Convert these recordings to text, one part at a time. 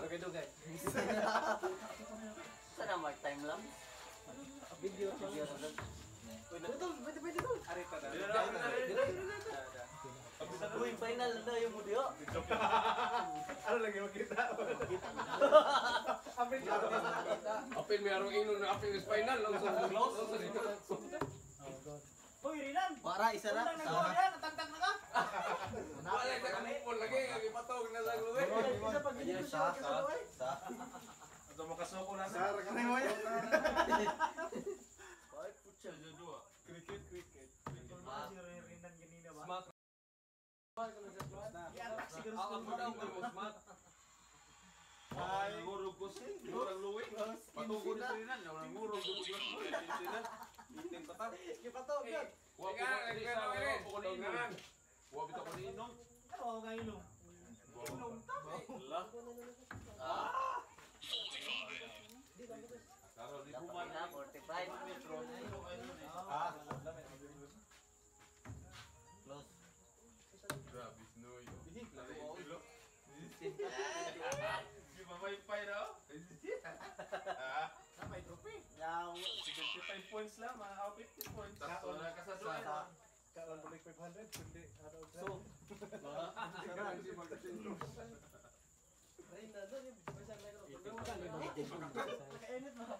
dugay-dugay. Sana mark time lang. Video. Pwede to. Arita na. Uy, final na yung video. Ano lagi makita? Apil ka. Apil may arong ino na apil is final lang sa close. Uy, Rinan! Para isa na. Natagtag na ka! Wala ka kanipon lagi, ipatog na sa luwi. Isa pag ganito siya. Ito makasoko na. Sar, kanay mo yan. Ay, putya, dua. Cricket. Si Rinan ganina ba? Smart. I-attack siguro sa Ako daw mo smart. Ay, ngurog ko sin, ngurog luwi. Patugod na rin na, wala ngurog ko sin. Itin patat. Ipatog yan. Wa ka na pukulanan. Wa bitaw ko ni inom. Ano ako kayo no? Inom ta. La. Karo di Dapat kuman na 45 metro. Close. Grabe snoy. Di ba may pay raw? May trophy. Yaw. 55 points lang, mga 50 points. Tapos na ka sa doon. Kaon balik 500 kundi araw sa. So, hindi magkasintro. Ay na doon yung special na ko. Nakainit mo.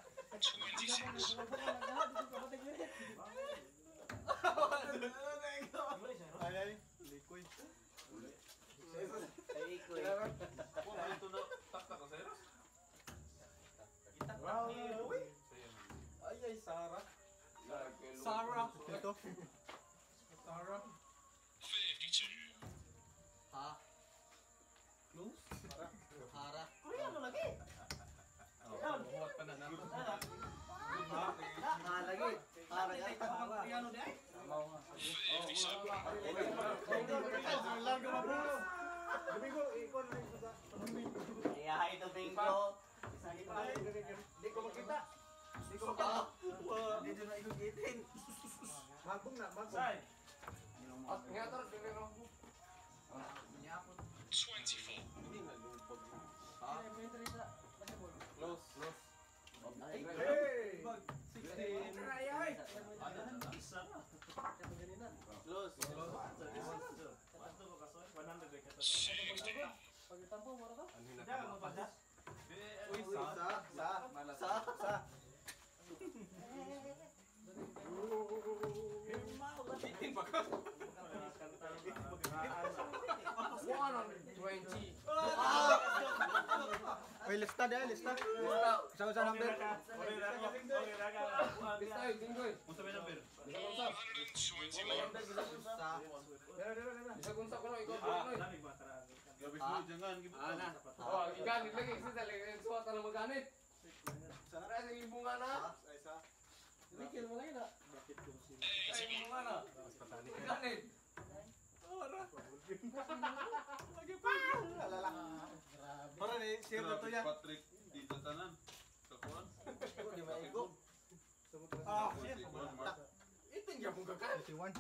26. Ay ay, liquid. Ay, kuy. Kung ito na, takta ka sa eros? Wow. Ay ay Sarah. Sarah. Ito. Sarah. Ha? Close. Hara. Koreano lagi! Buhat pa na nato. Ha lagi. Hara ay hara. Koreano di ay? Largo na bro. Domingo, ikon na yung sa. Iyahay to bingo. Hindi ko makita. Hindi ko makita. Dito na igugitin. Magbong na, magbong. Say! At nga ito, hindi na ako. Hindi na lupag. Close, close. Ay. Hey! 16. Close. Pagtampo mo ra ka? Uy, Sa. Bitin pa ka. 120. Oy, lista deh, lista. Sa number. Bista yun, tinggoy. Unsa may number? Bisa kunsa. Bisa kunsa ko no, ikaw ko no. Lamig ba tara? Gabi mo, jangan. Oh, iganit lagi. Isa talaga yung suwat na maganit. Sana sa ibunga na. Likil mo lagi na. Ay, ibunga na. Iganit. Para ni share na to ya. Patrick dito tanan. Kakuan. Di ba iko? Ah, Itin niya mong gagan. 21.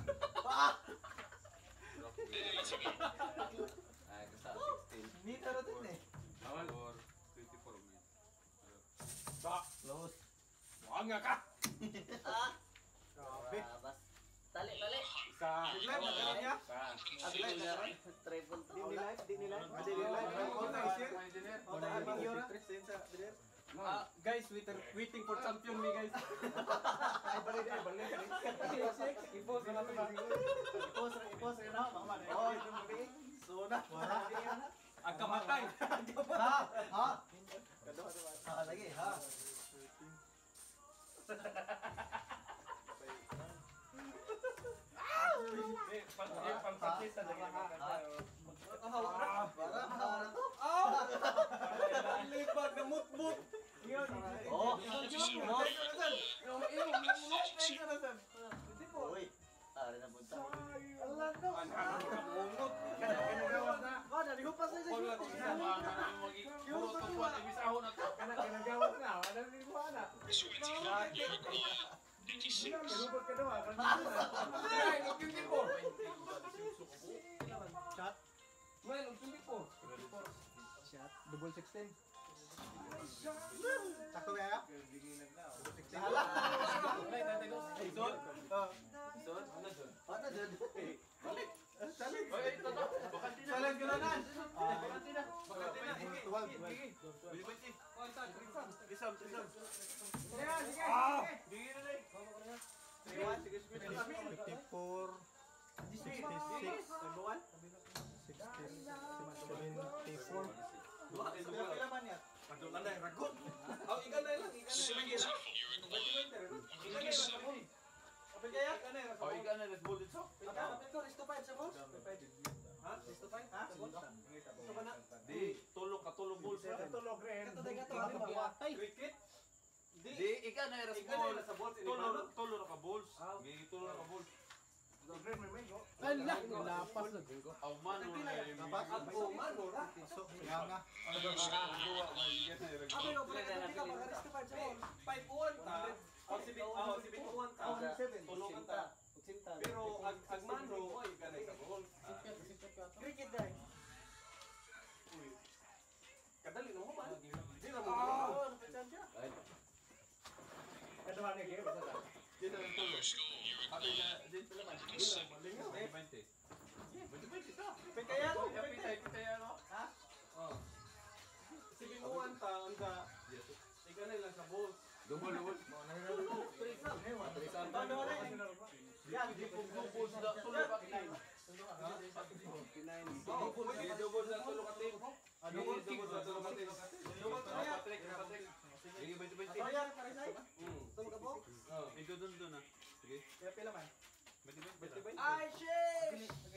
Ay, kasa 16. Ni tara din eh. Awan. 24 minutes. Close. Wag nga ka. Grabe. Bas. Tali. Isa. Live na tara niya. Triple to. Di nila. Di nila. All na share. All na video ra. Send sa dire. Guys, waiting for champion me guys. Ay balik. I-post na natin. Ipos ra na. Oh, ito mo ni. Sona. Ang kamatay. Ha. Ha lagi ha. Pang-practice na lagi. Lipat na mutbut. Oh. Uy. Tara na punta. Allah no. Mungot. Kanagawas na. Wala di ko pa sa kanagawas na. Wala ni ko ana. Lubot ka daw. Ay, nagtindig po. Shot. Well, nagtindig po. Shot. Double 16. Sakto kaya? Isod? Oh. Isod? Ano dun? Ano dun? Balik. Salit. Oy, ito to. Bakanti na. Salit gulanan. Bakanti na. Bakanti na. Tuwag. Bili ba si? Isam. Sige, sige. Bigyan na lang. Sige, sige. 54. 66. 74. Dua kayo sa Kaya bola. pila man yan? Padulan na yung ragot. Oh, ikan na lang. Ikan na lang. Ikan na lang. Apa kaya? Oh, ikan na lang. Bullet so. Ha? Gusto pa? Ha? Gusto pa na? Di, tulog bulsa. Tulog rin. Cricket? Di, ikan na yung Ikan na sa bolt. Tulog ka bulls. Gigi tulog ka bulls. Ala, lapas na. Aw man, wala yung Dapat ako man ora. So, kaya nga. Pero ag manro oy ganay sa bol. Cricket dai. Uy. Kadali no ba? Di na mo. Ito ba niya? Basta ta. Di na yung tulog. Ate na, din sila man. Malingaw. 20. 20 ka. Kaya ko, Pitay ano? ha? Oh. Sibinuan ta anda. Ikaw na lang sa bol. Dubol. Yan, Di po dubol sa tulog ka team. Dubol sa tulog ka team. Dubol sa tulog ka team. Patrick. Sige, 20. Ayan, parisay. Tulog ka po? Ikaw dun na. Sige. Kaya pila man? 20. Ay, shit!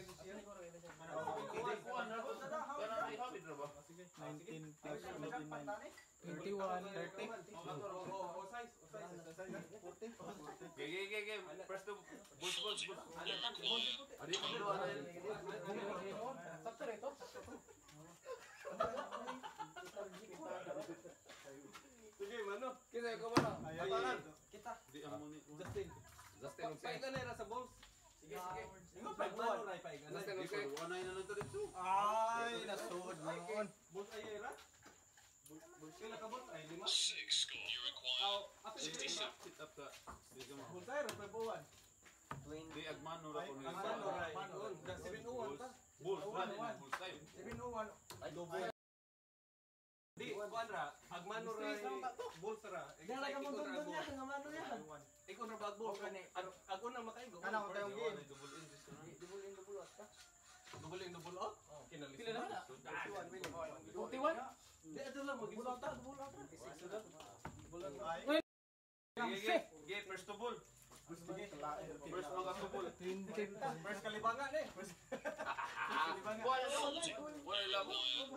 19. First to bulls. Adi mo dulu ada. Sakto rito. Sige, mano. Kita ko ba? Ayaw. Kita. Di amuni. Justin. Paigan na sa balls. Sige. Ingo pa mano ray paigan. Di ko ano na nito dito. Ay, nasuod noon. Balls ay ra. Balls kila ka balls ay 5. Aw, apa Sit up ka. Di ka mo. balls ay ra pa buwan. Di agmano ra ko Ang mano ray. Ingon, 701 pa. Bulls tayo. 701. Ay double. Di, kuan ra. Agmano ray. Balls ra. Dala ka mong tungtong yan, nga mano yan. Ikaw na bag balls. Ag una makaigo. Kana ko tayong game. Double in this na. Double in double out. Kinalis. Pila na? 21. Di ato lang mag-bulata. Ge, first to ball. First mga to ball. First kalibangan eh. Wala mo.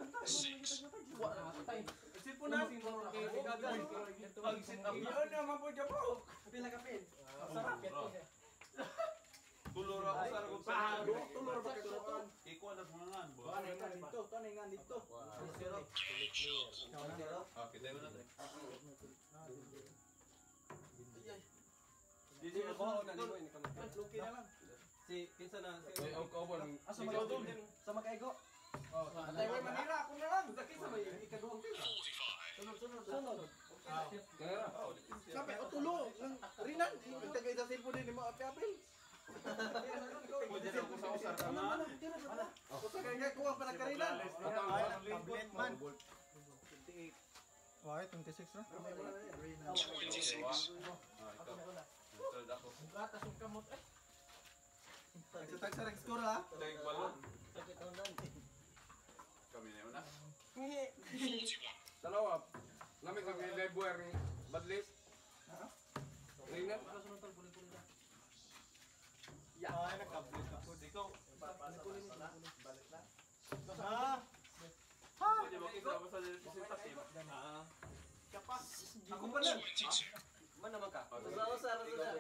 Sipon na. Pag sit up. Yun naman po dyan bro. Pila ka pin. Sarap. Tulor ako sa ragod sa Tulor ba kayo? Ikaw na punangan. Taningan dito. Okay, tayo na. Dili na ba na limo ini kamo. Luki na lang. Si kinsa na si Asa Ikaw dun. sa makaigo. Oh, atay way manira ako na lang. Sa kinsa may ikaduhang pila. Sunod. Sabi o tulo. Rinan, tagay sa cellphone ni mo api-api. Pwede na ako sa usar ka na. Usa kay kuha pa ng karinan. Tablet man. Why 26 ra? 26. Ikaw. Third ako. Gatas yung kamot eh. Nagtatag sa score ha. Tayo balon. Kami na yun na. Dalawa. Nami kami February ni Badlis. Ringan. Ay nakablit ako. Ikaw. Ah. Pwede ba kita ba sa representative? Kapas. Ako pa lang. Man naman ka. Usar.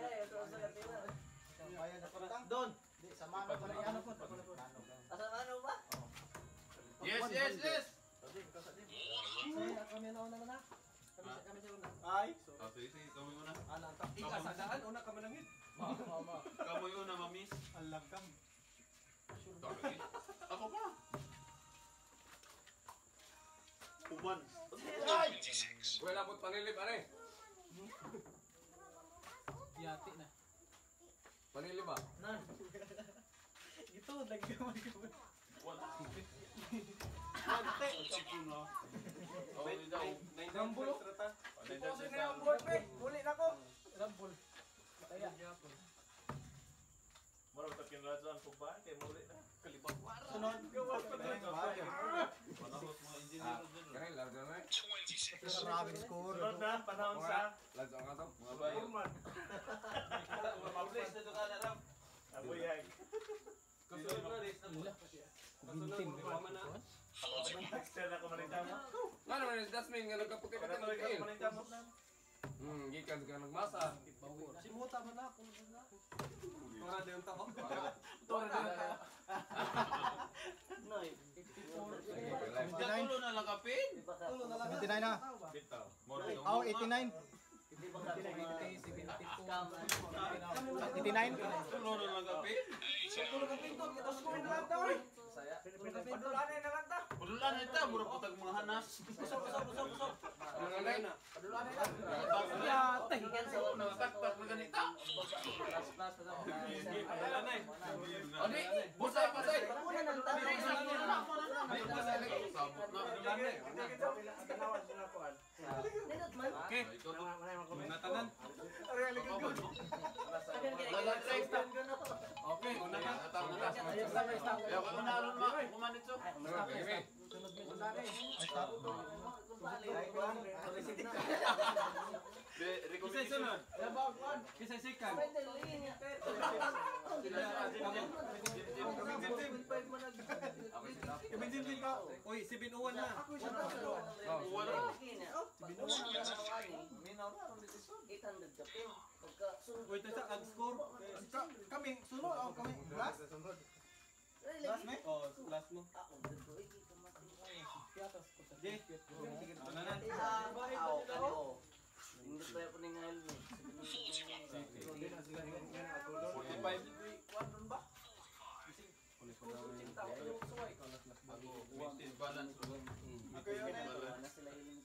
Bayad ako na. Don. Di sa mano pa lang ano po. Asa ano ba? Yes. Kami na una na. Kami sa una. Ay. Sige, kami una. Ana ta. Ika sa daan una ka manangit. Kamoy una, mamis. Alagam. Ako pa. Uban. Wala po panilip, ano eh? Yati na. Panilip ba? Nan. Ito, nagkamay ka ba? Rambulo. Pusin na yung board, pre. Muli na ko. Rambol. Kaya. Mara ta kinradyan po ba kay muli na. Kalibang. Sunod. Panahos mga engineer dyan. Kaya larga na eh. Maraming score. Sunod na panahon sa Larga nga to. mga bayo. Mabilis na ito ka na ram. Abuyag. Kasunod na rin. Kasunod mo mama na. Extra na ko manitamo. Ano man is Dasmin nga nagkaputi pa Para tayo tuloy ka ng manitamo. gikan ka nagmasa. Simuta man ako. Tora na yung tao. Tora na. Noy. Tulo na lang kapin. Tulo na lang. 79 na. Bitaw. Moro yung. Oh, 89. Hindi ba ka scam? 89. Tulo na lang kapin. Padulan na ita, mura po tag mga hanas. Ano na na? Yate. Nakataktak na ganita. Adala na eh. Adi, busay, busay. Una ng tao. Ay, busay lagi. Sabot na. Adala na eh. Nindot man. Okay. Ikaw to. Natanan. Okay, una ka. Ayaw ka na ron ma. Kumanit so. Okay. Kisay sunod. Kisay second. Kabinjin ka. Uy, 7-1 na. Uy, ito sa ag-score. Kami, sunod. Oh, kami. Last? Last me? Oh, last mo. Jay. Ano na? Indot pa ako ng helmet. 45. Maintain balance. Wala sila yung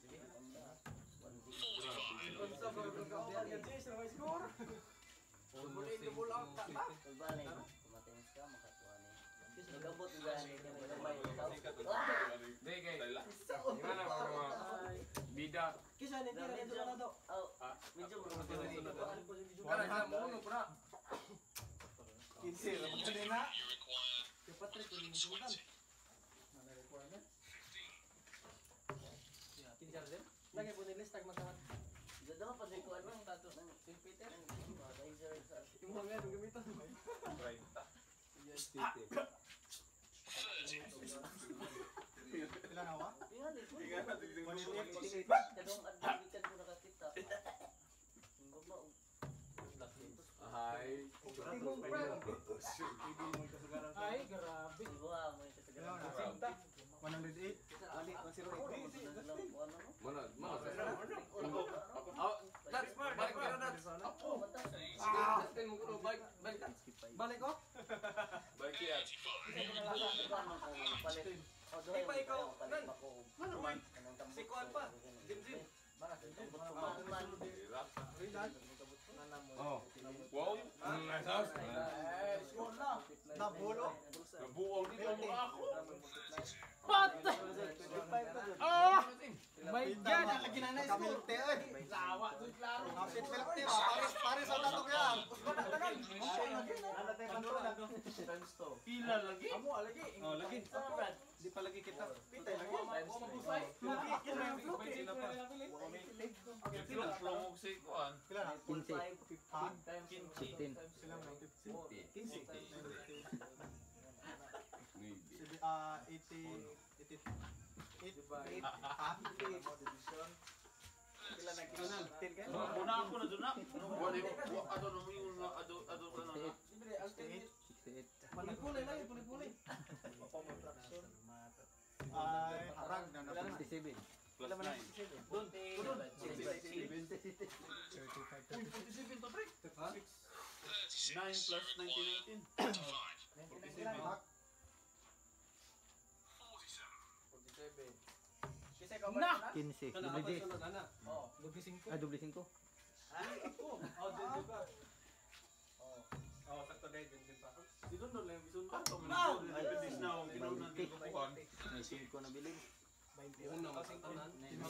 Balik, kumatingis ka, makatuwa na yun. Nagabot ng gani, kami gamay. Di kay. Gimana mga bida? Medyo Para sa muno pra. Lagi po nilis tag magkamat. Dadaw pa din ko ano ang tato ng St. Peter. Advisor sa Yung mga nga gamitan. Ilan ako? Tingali ko. Tingnan natin yung Kadong adbikan ko nakakita. Ang guma. Ay. Ay, grabe. Iwa mo yung kasagaran. Sinta. 108. Mana Oh, that's balik ka na. Testin mo ko balik balik. Balik ko. Baik ya. Ay pa ikaw. Nan. Ano man? Si Kuan pa. Jim. Oh. Wow. Nasas. Nabulo. Nabuwag dito mo ako. My God! Lagi na na Kamilte eh. Lawa. Kapit pelte ba? Pares sa tato kaya. Pila lagi. Oh, lagi. Di pa lagi kita. Pitay lagi. Sila pa. Yung flong si Kuan. Pila na? 15. Ha? 15. Sila na. 15. 88. Ha? Una ako na doon na. Wala ko ado na mo yung ado ka na. Kulay lang, kulay. Ay, arag na na. 57. Plus 9. Doon. 9 plus 19. Kisay ka Na! 15. Kana Doble apa 10. sunod ana? Oh, lugi 5. Ah, doble 5. Oh, din pa. Oh, sakto dai din pa. Sinunod lang yung bisundan. Ito, dependis na ang kinaunan ng kukuhan. May 5 na bilhin. Una masaktanan.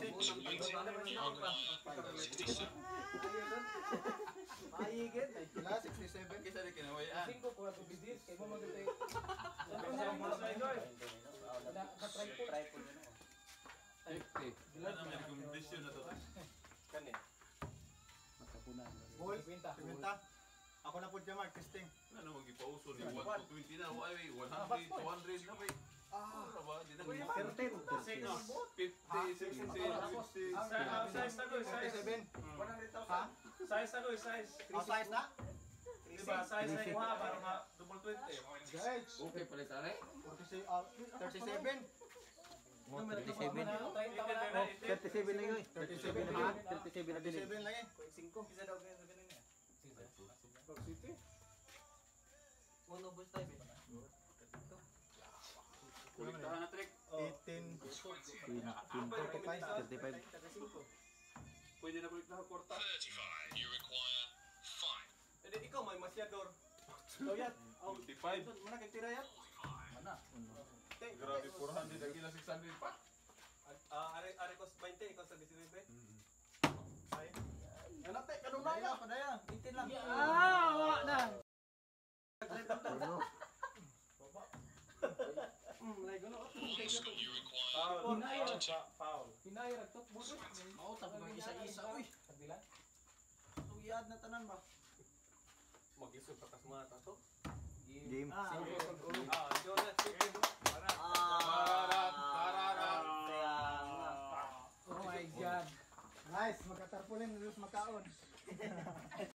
Maigit. Wala, 67. Kisa na kinawayaan. 5 ko ato bidis kay mo magitay. Tripod na. 50. Ano may recommendation na to? Kani. Ball, 50. Ako na po dyan, Mark, testing. Ano magipauso ni 1 to 20 na? Why, 100, 200 na ba? Ano ba? Di na ba? 13. 50, 60, 60. Size na ko, size. 37. 100,000. Ha? Size na ko, size. Oh, size na? Diba, size na yung para ma double 20. Guys, Okay, palitan eh. 37. 37 na. 37 na yun. 37 na yun. 37 na bilhin. 37 lagi. 5. Isa daw ganyan ganyan niya. Uno bus tayo. Kuliktahan na trick. 18. 35. Pwede na kuliktahan kwarta. Edi ikaw may masyador. Doyat. 45. Mana kay tirayat? Grabe, 400 lagi na 600 pa. Are kos 20 ikaw sa 19. Ano te, kanunay na padaya. 18 lang. Wala na. Ano? Lay gono. Foul. Foul. Pinay ragtot buso. Mao tag mga isa-isa uy. Kabila. Tuyad na tanan ba? Magisod pa kas mata to. Game. Jonas chicken. Oh my god. Nice, magkatarpulin, lulus makaon.